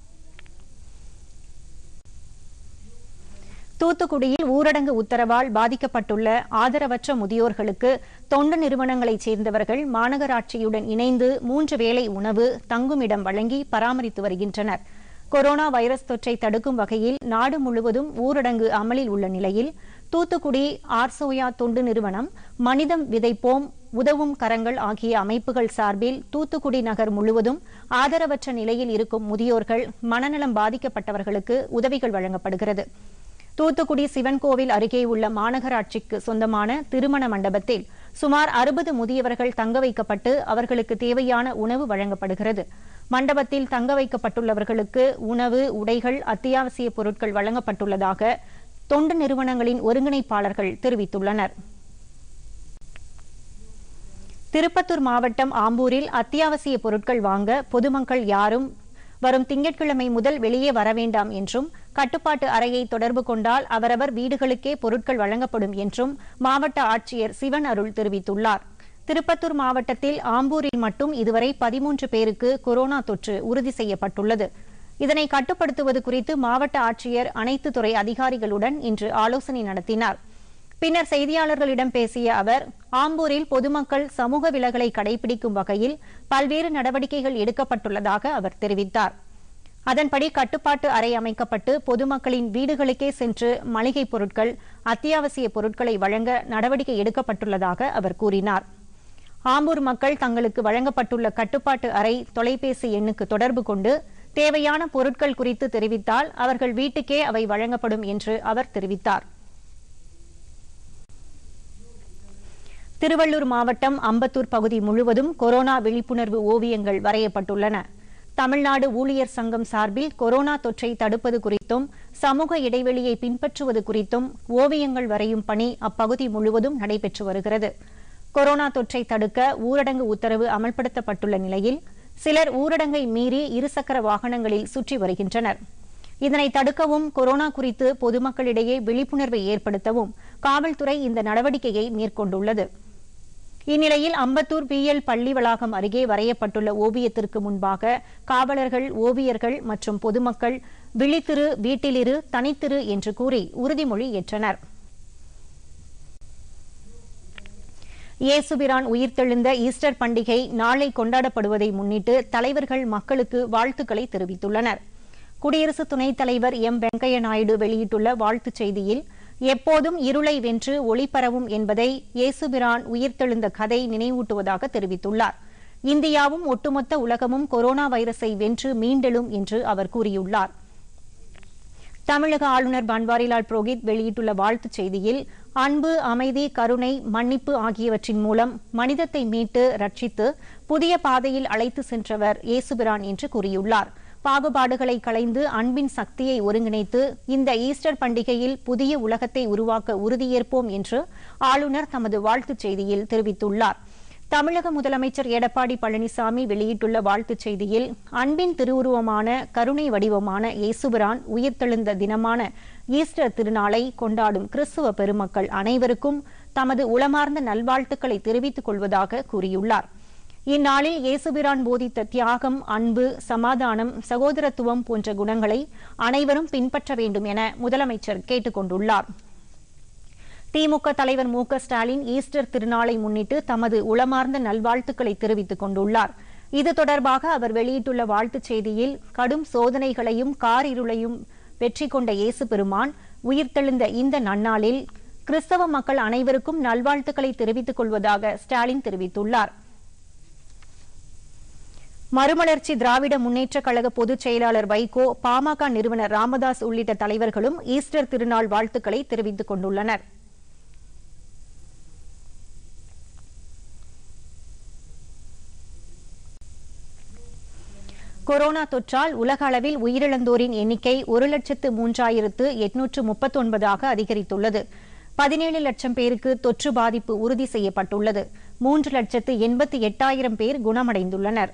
A: தூத்துக்குடியில் ஊரடங்கு உத்தரவால் பாதிக்கப்பட்டுள்ள ஆதரவற்ற முதியோர்களுக்கு தொண்டு நிறுவனங்களைச் சேர்ந்தவர்கள் மாநகராட்சியுடன் இணைந்து மூன்று வேளை உணவு, தங்குமிடம் வழங்கி பராமரித்து வருகின்றனர். கொரோனா வைரஸ் தொற்றை தடுக்கும் வகையில் நாடு முழுவதும் ஊரடங்கு அமலில் உள்ள நிலையில் தூத்துக்குடி ஆர்சோயா தொண்டு நிறுவனம், மனிதம் விதைப்போம், உதவும் கரங்கள் ஆகிய அமைப்புகள் சார்பில் தூத்துக்குடி நகர் முழுவதும் ஆதரவற்ற நிலையில் இருக்கும் முதியோர்கள், மனநலம் பாதிக்கப்பட்டவர்களுக்கு உதவிகள் வழங்கப்படுகிறது. தூத்துக்குடி சிவன் கோவில் அருகே உள்ள மாநகராட்சிக்கு சொந்தமான திருமண மண்டபத்தில் சுமார் அறுபது முதியவர்கள் தங்க வைக்கப்பட்டு அவர்களுக்கு தேவையான உணவு வழங்கப்படுகிறது. மண்டபத்தில் தங்க வைக்கப்பட்டுள்ளவர்களுக்கு உணவு, உடைகள், அத்தியாவசிய பொருட்கள் வழங்கப்பட்டுள்ளதாக தொண்டு நிறுவனங்களின் ஒருங்கிணைப்பாளர்கள் தெரிவித்துள்ளனர். திருப்பத்தூர் மாவட்டம் ஆம்பூரில் அத்தியாவசிய பொருட்கள் வாங்க பொதுமக்கள் யாரும் வரும் திங்கட்கிழமை முதல் வெளியே வர வேண்டாம் என்றும், கட்டுப்பாட்டு அறையை தொடர்பு கொண்டால் அவரவர் வீடுகளுக்கே பொருட்கள் வழங்கப்படும் என்றும் மாவட்ட ஆட்சியர் சிவன் அருள் தெரிவித்துள்ளார். திருப்பத்தூர் மாவட்டத்தில் ஆம்பூரில் மட்டும் இதுவரை பதிமூன்று பேருக்கு கொரோனா தொற்று உறுதி செய்யப்பட்டுள்ளது. இதனை கட்டுப்படுத்துவது குறித்து மாவட்ட ஆட்சியர் அனைத்து துறை அதிகாரிகளுடன் இன்று ஆலோசனை நடத்தினார். பின்னர் செய்தியாளர்களிடம் பேசிய அவர், ஆம்பூரில் பொதுமக்கள் சமூக விலகலை கடைபிடிக்கும் வகையில் பல்வேறு நடவடிக்கைகள் எடுக்கப்பட்டுள்ளதாக அவர் தெரிவித்தார். அதன்படி கட்டுப்பாட்டு அறை அமைக்கப்பட்டு பொதுமக்களின் வீடுகளுக்கே சென்று மளிகை பொருட்கள், அத்தியாவசிய பொருட்களை வழங்க நடவடிக்கை எடுக்கப்பட்டுள்ளதாக அவர் கூறினார். ஆம்பூர் மக்கள் தங்களுக்கு வழங்கப்பட்டுள்ள கட்டுப்பாட்டு அறை தொலைபேசி எண்ணுக்கு தொடர்பு கொண்டு தேவையான பொருட்கள் குறித்து தெரிவித்தால் அவர்கள் வீட்டுக்கே அவை வழங்கப்படும் என்று அவர் தெரிவித்தார். திருவள்ளூர் மாவட்டம் அம்பத்தூர் பகுதி முழுவதும் கொரோனா விழிப்புணர்வு ஓவியங்கள் வரையப்பட்டுள்ளன. தமிழ்நாடு ஊழியர் சங்கம் சார்பில் கொரோனா தொற்றை தடுப்பது குறித்தும் சமூக இடைவெளியை பின்பற்றுவது குறித்தும் ஓவியங்கள் வரையும் பணி அப்பகுதி முழுவதும் நடைபெற்று வருகிறது. கொரோனா தொற்றை தடுக்க ஊரடங்கு உத்தரவு அமல்படுத்தப்பட்டுள்ள நிலையில் சிலர் ஊரடங்கை மீறி இருசக்கர வாகனங்களில் சுற்றி வருகின்றனர். இதனை தடுக்கவும், கொரோனா குறித்து பொதுமக்களிடையே விழிப்புணர்வை ஏற்படுத்தவும் காவல்துறை இந்த நடவடிக்கையை மேற்கொண்டுள்ளது. இந்நிலையில் அம்பத்தூர் பிஎல் பள்ளி வளாகம் அருகே வரையப்பட்டுள்ள ஓவியத்திற்கு முன்பாக காவலர்கள், ஓவியர்கள் மற்றும் பொதுமக்கள் விழித்திரு, வீட்டிலிரு, தனித்திரு என்று கூறி உறுதிமொழி ஏற்றனர். இயேசுபிரான் உயிர்த்தெழுந்த ஈஸ்டர் பண்டிகை நாளை கொண்டாடப்படுவதை முன்னிட்டு தலைவர்கள் மக்களுக்கு வாழ்த்துக்களை தெரிவித்துள்ளனர். குடியரசு துணைத் தலைவர் எம் வெங்கையா நாயுடு வெளியிட்டுள்ள வாழ்த்துச் செய்தியில், எப்போதும் இருளை வென்று ஒளி பரவும் என்பதை இயேசுபிரான் உயிர்த்தெழுந்த கதை நினைவூட்டுவதாக தெரிவித்துள்ளார். இந்தியாவும் ஒட்டுமொத்த உலகமும் கொரோனா வைரஸை வென்று மீண்டெழும் என்று அவர் கூறியுள்ளார். தமிழக ஆளுநர் பன்வாரிலால் புரோஹித் வெளியிட்டுள்ள வாழ்த்துச் செய்தியில், அன்பு, அமைதி, கருணை, மன்னிப்பு ஆகியவற்றின் மூலம் மனிதத்தை மீட்டு ரட்சித்து புதிய பாதையில் அழைத்து சென்றவர் இயேசுபிரான் என்று கூறியுள்ளார். பாகுபாடுகளை களைந்து அன்பின் சக்தியை ஒருங்கிணைத்து இந்த ஈஸ்டர் பண்டிகையில் புதிய உலகத்தை உருவாக்க உறுதியேற்போம் என்று ஆளுநர் தமது வாழ்த்துச் செய்தியில் தெரிவித்துள்ளார். தமிழக முதலமைச்சர் எடப்பாடி பழனிசாமி வெளியிட்டுள்ள வாழ்த்துச் செய்தியில், அன்பின் திருவுருவமான, கருணை வடிவமான இயேசுபிரான் உயிர்த்தெழுந்த தினமான ஈஸ்டர் திருநாளை கொண்டாடும் கிறிஸ்துவ பெருமக்கள் அனைவருக்கும் தமது உளமார்ந்த நல்வாழ்த்துக்களை தெரிவித்துக் கொள்வதாக கூறியுள்ளார். இந்நாளில் இயேசுபிரான் போதித்த தியாகம், அன்பு, சமாதானம், சகோதரத்துவம் போன்ற குணங்களை அனைவரும் பின்பற்ற வேண்டும் என முதலமைச்சர் கேட்டுக் கொண்டுள்ளார். திமுக தலைவர் மு க ஸ்டாலின் ஈஸ்டர் திருநாளை முன்னிட்டு தமது உளமார்ந்த நல்வாழ்த்துக்களை தெரிவித்துக் கொண்டுள்ளார். இது தொடர்பாக அவர் வெளியிட்டுள்ள வாழ்த்துச் செய்தியில், கடும் சோதனைகளையும் காரிருளையும் வெற்றி கொண்ட இயேசு பெருமான் உயிர்த்தெழுந்த இந்த நன்னாளில் கிறிஸ்தவ மக்கள் அனைவருக்கும் நல்வாழ்த்துக்களை தெரிவித்துக் கொள்வதாக ஸ்டாலின் தெரிவித்துள்ளார். மறுமலர்ச்சி திராவிட முன்னேற்றக் கழக பொதுச் செயலாளர் வைகோ, பாமக நிறுவனர் ராமதாஸ் உள்ளிட்ட தலைவர்களும் ஈஸ்டர் திருநாள் வாழ்த்துக்களை தெரிவித்துக் கொண்டுள்ளனர். கொரோனா தொற்றால் உலக அளவில் உயிரிழந்தோரின் எண்ணிக்கை ஒரு லட்சத்து மூன்றாயிரத்து எட்நூற்று முப்பத்தொன்பதாக அதிகரித்துள்ளது. பதினேழு லட்சம் பேருக்கு தொற்று பாதிப்பு உறுதி செய்யப்பட்டுள்ளது. மூன்று லட்சத்து எண்பத்தி எட்டாயிரம் பேர் குணமடைந்துள்ளனர்.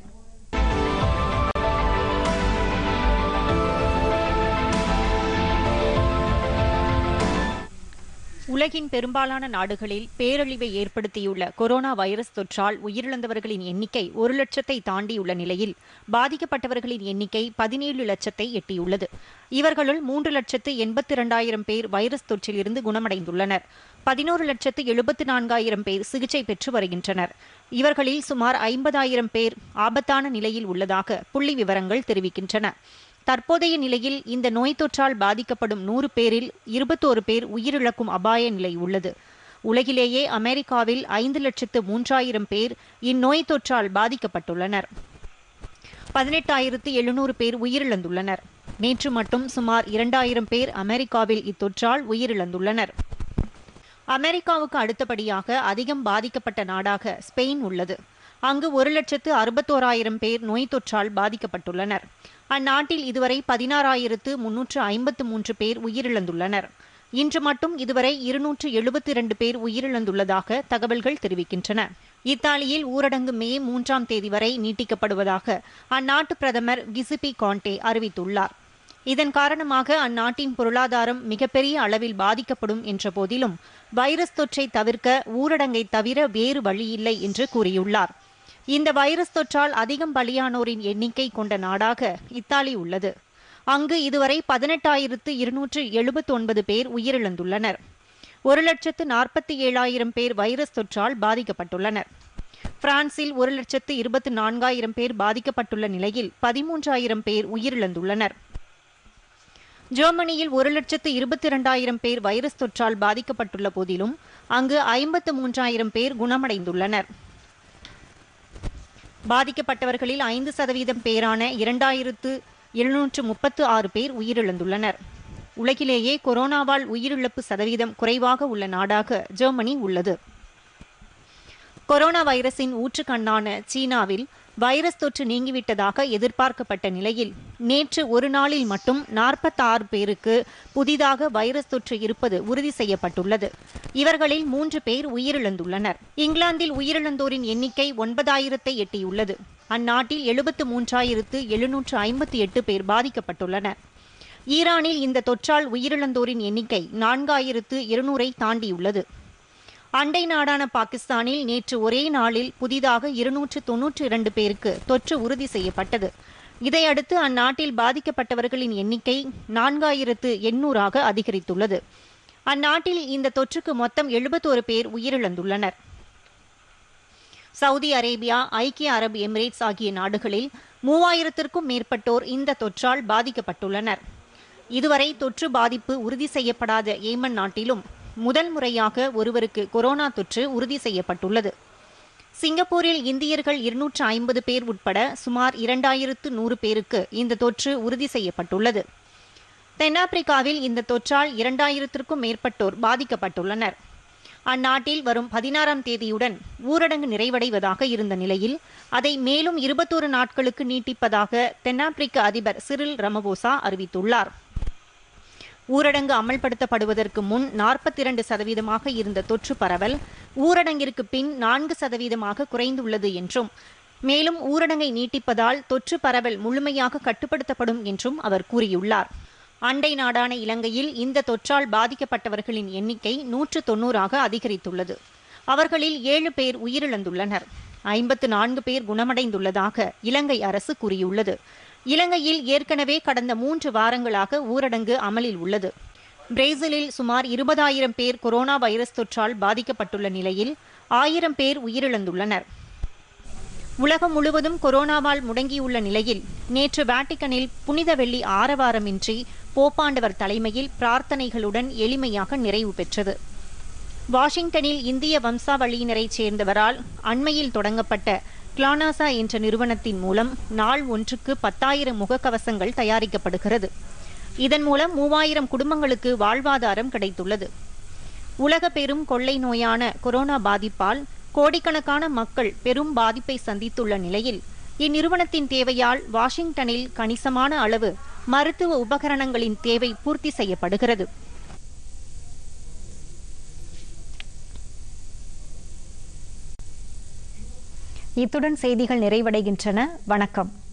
A: உலகின் பெரும்பாலான நாடுகளில் பேரழிவை ஏற்படுத்தியுள்ள கொரோனா வைரஸ் தொற்றால் உயிரிழந்தவர்களின் எண்ணிக்கை ஒரு லட்சத்தை தாண்டியுள்ள நிலையில் பாதிக்கப்பட்டவர்களின் எண்ணிக்கை பதினேழு லட்சத்தை எட்டியுள்ளது. இவர்களுள் மூன்று லட்சத்து எண்பத்தி இரண்டாயிரம் பேர் வைரஸ் தொற்றிலிருந்து குணமடைந்துள்ளனர். பதினோரு லட்சத்து எழுபத்தி நான்காயிரம் பேர் சிகிச்சை பெற்று வருகின்றனர். இவர்களில் சுமார் ஐம்பதாயிரம் பேர் ஆபத்தான நிலையில் உள்ளதாக புள்ளி விவரங்கள் தெரிவிக்கின்றன. தற்போதைய நிலையில் இந்த நோய் தொற்றால் பாதிக்கப்படும் நூறு பேரில் இருபத்தோரு பேர் உயிரிழக்கும் அபாய நிலை உள்ளது. உலகிலேயே அமெரிக்காவில் ஐந்து லட்சத்து மூன்றாயிரம் பேர் இந்நோய் தொற்றால் பாதிக்கப்பட்டுள்ளனர். பதினெட்டாயிரத்து எழுநூறு பேர் உயிரிழந்துள்ளனர். நேற்று மட்டும் சுமார் இரண்டாயிரம் பேர் அமெரிக்காவில் இத்தொற்றால் உயிரிழந்துள்ளனர். அமெரிக்காவுக்கு அடுத்தபடியாக அதிகம் பாதிக்கப்பட்ட நாடாக ஸ்பெயின் உள்ளது. அங்கு ஒரு லட்சத்து அறுபத்தோராயிரம் பேர் நோய் தொற்றால் பாதிக்கப்பட்டுள்ளனர். அந்நாட்டில் இதுவரை பதினாறாயிரத்து முன்னூற்று ஐம்பத்து மூன்று பேர் உயிரிழந்துள்ளனர். இன்று மட்டும் இதுவரை இருநூற்று எழுபத்தி இரண்டு பேர் உயிரிழந்துள்ளதாக தகவல்கள் தெரிவிக்கின்றன. இத்தாலியில் ஊரடங்கு மே மூன்றாம் தேதி வரை நீட்டிக்கப்படுவதாக அந்நாட்டு பிரதமர் கிசிபி கான்டே அறிவித்துள்ளார். இதன் காரணமாக அந்நாட்டின் பொருளாதாரம் மிகப்பெரிய அளவில் பாதிக்கப்படும் என்ற போதிலும் வைரஸ் தொற்றை தவிர்க்க ஊரடங்கை தவிர வேறு வழியில்லை என்று கூறியுள்ளார். இந்த வைரஸ் தொற்றால் அதிகம் பலியானோரின் எண்ணிக்கை கொண்ட நாடாக இத்தாலி உள்ளது. அங்கு இதுவரை பதினெட்டாயிரத்து இருநூற்று எழுபத்தி ஒன்பது பேர் உயிரிழந்துள்ளனர். ஒரு லட்சத்து நாற்பத்தி ஏழாயிரம் பேர் வைரஸ் தொற்றால் பாதிக்கப்பட்டுள்ளனர். பிரான்சில் ஒரு லட்சத்து இருபத்தி நான்காயிரம் பேர் பாதிக்கப்பட்டுள்ள நிலையில் பதிமூன்றாயிரம் பேர் உயிரிழந்துள்ளனர். ஜெர்மனியில் ஒரு லட்சத்து இருபத்தி இரண்டாயிரம் பேர் வைரஸ் தொற்றால் பாதிக்கப்பட்டுள்ள போதிலும் அங்கு ஐம்பத்து மூன்றாயிரம் பேர் குணமடைந்துள்ளனர். பாதிக்கப்பட்டவர்களில் ஐந்து சதவீதம் பேரான இரண்டாயிரத்து எழுநூற்று முப்பத்து ஆறு பேர் உயிரிழந்துள்ளனர். உலகிலேயே கொரோனாவால் உயிரிழப்பு சதவீதம் குறைவாக உள்ள நாடாக ஜெர்மனி உள்ளது. கொரோனா வைரஸின் ஊற்றுக்கண்ணான சீனாவில் வைரஸ் தொற்று நீங்கிவிட்டதாக எதிர்பார்க்கப்பட்ட நிலையில் நேற்று ஒரு நாளில் மட்டும் நாற்பத்தாறு பேருக்கு புதிதாக வைரஸ் தொற்று இருப்பது உறுதி செய்யப்பட்டுள்ளது. இவர்களில் மூன்று பேர் உயிரிழந்துள்ளனர். இங்கிலாந்தில் உயிரிழந்தோரின் எண்ணிக்கை ஒன்பதாயிரத்தை எட்டியுள்ளது. அந்நாட்டில் எழுபத்து மூன்றாயிரத்து எழுநூற்று ஐம்பத்தி எட்டு பேர் பாதிக்கப்பட்டுள்ளனர். ஈரானில் இந்த தொற்றால் உயிரிழந்தோரின் எண்ணிக்கை நான்காயிரத்து இருநூறை தாண்டியுள்ளது. அண்டை நாடான பாகிஸ்தானில் நேற்று ஒரே நாளில் புதிதாக இருநூற்று தொன்னூற்றி இரண்டு பேருக்கு தொற்று உறுதி செய்யப்பட்டது. இதையடுத்து அந்நாட்டில் பாதிக்கப்பட்டவர்களின் எண்ணிக்கை நான்காயிரத்து எண்ணூறாக அதிகரித்துள்ளது. அந்நாட்டில் இந்த தொற்றுக்கு மொத்தம் எழுபத்தோரு பேர் உயிரிழந்துள்ளனர். சவுதி அரேபியா, ஐக்கிய அரபு எமிரேட்ஸ் ஆகிய நாடுகளில் மூவாயிரத்திற்கும் மேற்பட்டோர் இந்த தொற்றால் பாதிக்கப்பட்டுள்ளனர். இதுவரை தொற்று பாதிப்பு உறுதி செய்யப்படாத ஏமன் நாட்டிலும் முதல் முறையாக ஒருவருக்கு கொரோனா தொற்று உறுதி செய்யப்பட்டுள்ளது. சிங்கப்பூரில் இந்தியர்கள் இருநூற்று ஐம்பது பேர் உட்பட சுமார் இரண்டாயிரத்து நூறு பேருக்கு இந்த தொற்று உறுதி செய்யப்பட்டுள்ளது. தென்னாப்பிரிக்காவில் இந்த தொற்றால் இரண்டாயிரத்திற்கும் மேற்பட்டோர் பாதிக்கப்பட்டுள்ளனர். அந்நாட்டில் வரும் பதினாறாம் தேதியுடன் ஊரடங்கு நிறைவடைவதாக இருந்த நிலையில் அதை மேலும் இருபத்தோரு நாட்களுக்கு நீட்டிப்பதாக தென்னாப்பிரிக்க அதிபர் சிரில் ரமபோசா அறிவித்துள்ளார். ஊரடங்கு அமல்படுத்தப்படுவதற்கு முன் நாற்பத்தி இரண்டு சதவீதமாக இருந்த தொற்று பரவல் ஊரடங்கிற்கு பின் நான்கு சதவீதமாக குறைந்துள்ளது என்றும், மேலும் ஊரடங்கை நீட்டிப்பதால் தொற்று பரவல் முழுமையாக கட்டுப்படுத்தப்படும் என்றும் அவர் கூறியுள்ளார். அண்டை நாடான இலங்கையில் இந்த தொற்றால் பாதிக்கப்பட்டவர்களின் எண்ணிக்கை நூற்று தொன்னூறாக அதிகரித்துள்ளது. அவர்களில் ஏழு பேர் உயிரிழந்துள்ளனர். ஐம்பத்து நான்கு பேர் குணமடைந்துள்ளதாக இலங்கை அரசு கூறியுள்ளது. இலங்கையில் ஏற்கனவே கடந்த மூன்று வாரங்களாக ஊரடங்கு அமலில் உள்ளது. பிரேசிலில் சுமார் இருபதாயிரம் பேர் கொரோனா வைரஸ் தொற்றால் பாதிக்கப்பட்டுள்ள நிலையில் ஆயிரம் பேர் உயிரிழந்துள்ளனர். உலகம் முழுவதும் கொரோனாவால் முடங்கியுள்ள நிலையில் நேற்று வாட்டிகனில் புனித வெள்ளி ஆரவாரமின்றி போப்பாண்டவர் தலைமையில் பிரார்த்தனைகளுடன் எளிமையாக நிறைவு பெற்றது. வாஷிங்டனில் இந்திய வம்சாவளியினரைச் சேர்ந்தவரால் அண்மையில் தொடங்கப்பட்ட கிளானாசா என்ற நிறுவனத்தின் மூலம் நாள் ஒன்றுக்கு பத்தாயிரம் முகக்கவசங்கள் தயாரிக்கப்படுகிறது. இதன் மூலம் மூவாயிரம் குடும்பங்களுக்கு வாழ்வாதாரம் கிடைத்துள்ளது. உலக பெரும் கொள்ளை நோயான கொரோனா பாதிப்பால் கோடிக்கணக்கான மக்கள் பெரும் பாதிப்பை சந்தித்துள்ள நிலையில் இந்நிறுவனத்தின் தேவையால் வாஷிங்டனில் கணிசமான அளவு மருத்துவ உபகரணங்களின் தேவை பூர்த்தி செய்யப்படுகிறது. இத்துடன் செய்திகள் நிறைவடைகின்றன. வணக்கம்.